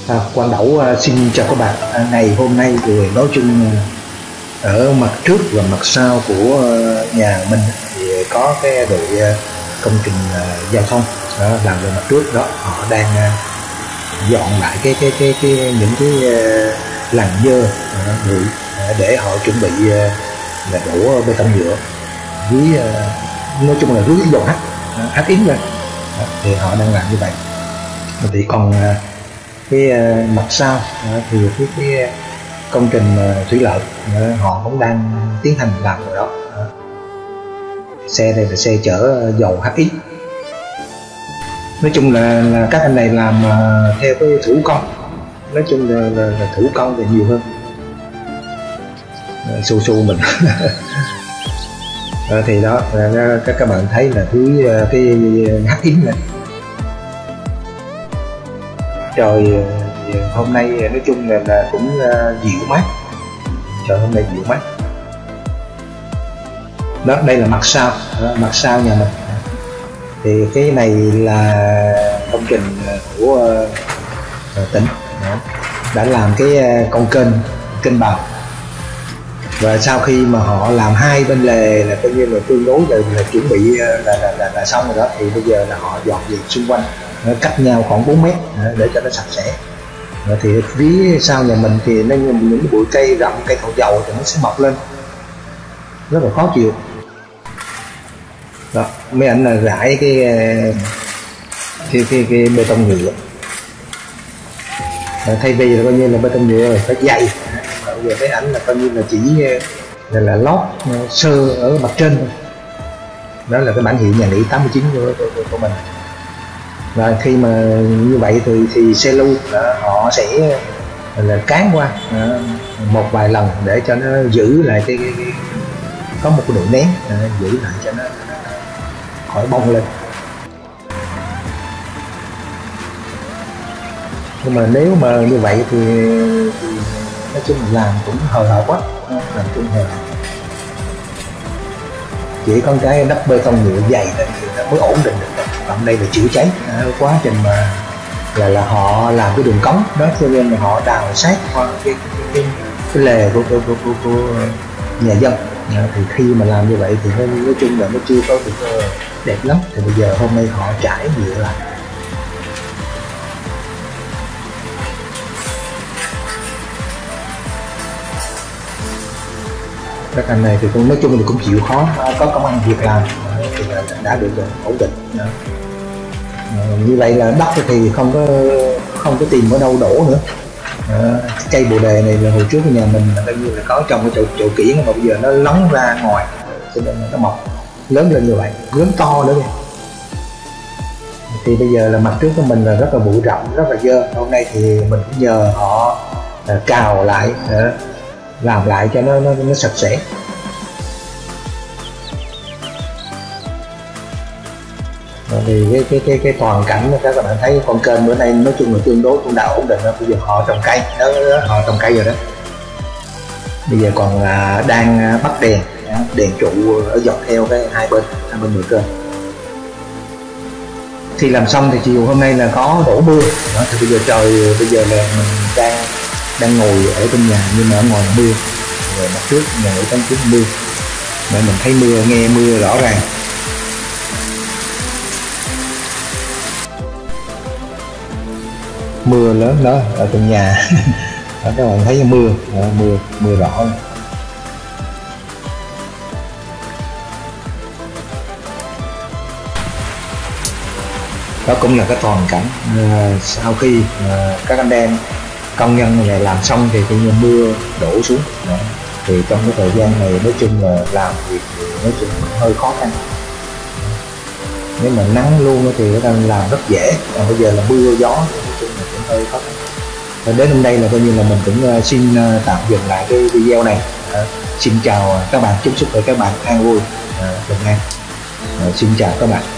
Quang Đẩu xin chào các bạn. Ngày hôm nay thì nói chung ở mặt trước và mặt sau của nhà mình thì có cái đội công trình giao thông đó, làm về mặt trước đó, họ đang dọn lại những cái làn dơ bụi để họ chuẩn bị là đổ bê tông nhựa dưới, nói chung là dưới dầu H yếm lên đó, thì họ đang làm như vậy. Thì còn cái mặt sau thì cái công trình thủy lợi họ cũng đang tiến hành làm rồi đó. Xe đây là xe chở dầu H yếm. Nói chung là các anh này làm theo cái thủ công, nói chung là thủ công thì nhiều hơn su mình. Thì đó các bạn thấy là thứ cái H yếm này. Trời hôm nay nói chung là cũng dịu mát, trời hôm nay dịu mát đó. Đây là mặt sau đó, mặt sau nhà mình thì cái này là công trình của tỉnh đó, đã làm cái con kênh bào, và sau khi mà họ làm hai bên lề là coi như là tương đối là chuẩn bị là xong rồi đó, thì bây giờ là họ dọn dẹp xung quanh cách nhau khoảng 4 mét để cho nó sạch sẽ. Thì phía sau nhà mình thì nó những cái bụi cây rậm, cây thổ dầu thì nó sẽ mọc lên rất là khó chịu đó. Mấy anh là rải cái bê tông nhựa, thay vì là coi như là bê tông nhựa phải dày, bây giờ mấy ảnh là coi như là chỉ là lót sơ ở mặt trên thôi. Đó là cái bản hiệu nhà nghỉ 89 của mình. Và khi mà như vậy thì xe lưu họ sẽ là cán qua một vài lần để cho nó giữ lại cái có một cái độ nén, giữ lại cho nó khỏi bong lên. Nhưng mà nếu mà như vậy thì nói chung làm cũng hời hợt quá, làm chung hời hợt. Chỉ có cái đắp bê tông nhựa dày thì nó mới ổn định được. Còn đây là chữa cháy, quá trình mà là họ làm cái đường cống đó, cho nên là họ đào sát qua cái lề của nhà dân. Thì khi mà làm như vậy thì nói chung là nó chưa có được đẹp lắm. Thì bây giờ hôm nay họ trải nhựa lại. Các anh này thì cũng nói chung là cũng chịu khó, có công ăn việc làm thì đã được ổn định. Như vậy là đất thì không có tìm ở đâu đổ nữa. Cây bồ đề này là hồi trước nhà mình là coi như là có trồng cái chậu kiển, mà bây giờ nó lóng ra ngoài cho nên nó mọc lớn lên như vậy, lớn to nữa. Thì bây giờ là mặt trước của mình là rất là bụi rậm, rất là dơ. Hôm nay thì mình cũng nhờ họ cào lại, làm lại cho nó sạch sẽ. Thì cái toàn cảnh các bạn thấy con kênh bữa nay nói chung là tương đối cũng đã ổn định. Bây giờ họ trồng cây đó, họ trồng cây rồi đó. Bây giờ còn đang bắt đèn trụ ở dọc theo cái hai bên bờ kênh. Khi làm xong thì chiều hôm nay là có đổ mưa đó, thì bây giờ trời bây giờ là mình đang ngồi ở trong nhà nhưng mà ở ngoài mưa, rồi mặt trước nhà ở trong tiếng mưa để mình thấy mưa, nghe mưa rõ ràng. Mưa lớn đó ở trong nhà. Đó, các bạn thấy mưa rõ. Đó cũng là cái toàn cảnh sau khi các anh em công nhân này làm xong thì tự nhiên mưa đổ xuống đó. Thì trong cái thời gian này nói chung là làm việc thì nói chung cũng hơi khó khăn. Nếu mà nắng luôn thì nó đang làm rất dễ, còn bây giờ là mưa gió thì nói chung là cũng hơi khó khăn. Và đến hôm nay là coi như là mình cũng xin tạm dừng lại cái video này. Xin chào các bạn, chúc sức khỏe các bạn an vui, bình an. Xin chào các bạn.